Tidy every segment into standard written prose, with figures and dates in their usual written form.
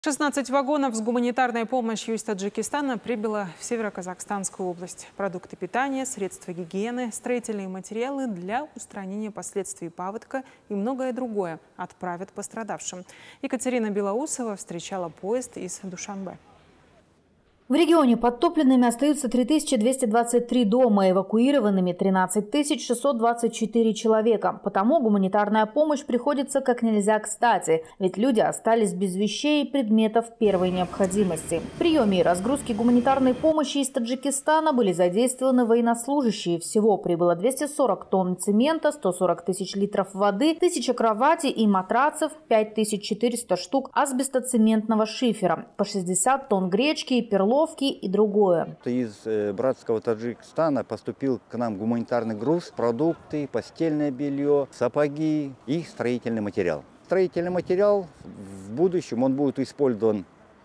16 вагонов с гуманитарной помощью из Таджикистана прибыло в Северо-Казахстанскую область. Продукты питания, средства гигиены, строительные материалы для устранения последствий паводка и многое другое отправят пострадавшим. Екатерина Белоусова встречала поезд из Душанбе. В регионе подтопленными остаются 3223 дома, эвакуированными 13624 человека. Потому гуманитарная помощь приходится как нельзя кстати, ведь люди остались без вещей и предметов первой необходимости. В приеме и разгрузке гуманитарной помощи из Таджикистана были задействованы военнослужащие. Всего прибыло 240 тонн цемента, 140 тысяч литров воды, 1000 кроватей и матрацев, 5400 штук асбестоцементного шифера, по 60 тонн гречки и перловки и другое. Из братского Таджикистана поступил к нам гуманитарный груз, продукты, постельное белье, сапоги и строительный материал. Строительный материал в будущем он будет использован,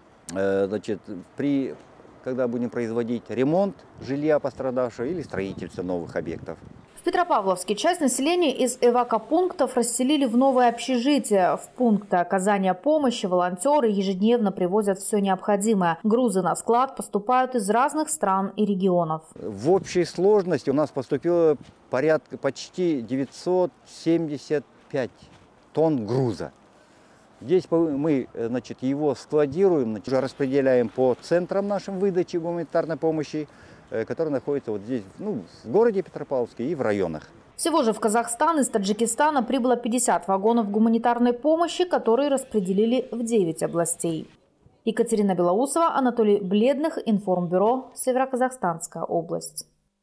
когда будем производить ремонт жилья пострадавшего или строительство новых объектов. В Петропавловске часть населения из эвакопунктов расселили в новое общежитие. В пункты оказания помощи волонтеры ежедневно привозят все необходимое. Грузы на склад поступают из разных стран и регионов. В общей сложности у нас поступило почти 975 тонн груза. Здесь мы его складируем, распределяем по центрам нашим выдачи гуманитарной помощи, которые находятся вот здесь, в городе Петропавловске и в районах. Всего же в Казахстан из Таджикистана прибыло 50 вагонов гуманитарной помощи, которые распределили в 9 областей. Екатерина Белоусова, Анатолий Бледных, Информбюро, Северо-Казахстанская область.